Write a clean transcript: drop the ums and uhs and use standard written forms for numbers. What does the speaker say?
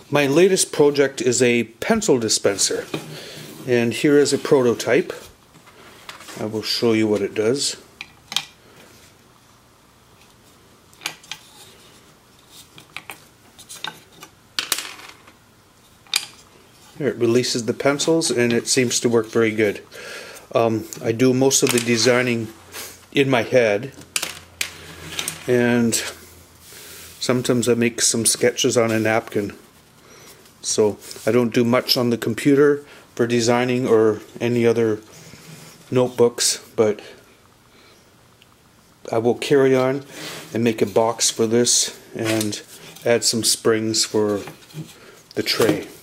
My latest project is a pencil dispenser, and here is a prototype. I will show you what it does. It releases the pencils and it seems to work very good. I do most of the designing in my head, and sometimes I make some sketches on a napkin. So I don't do much on the computer for designing or any other notebooks, but I will carry on and make a box for this and add some springs for the tray.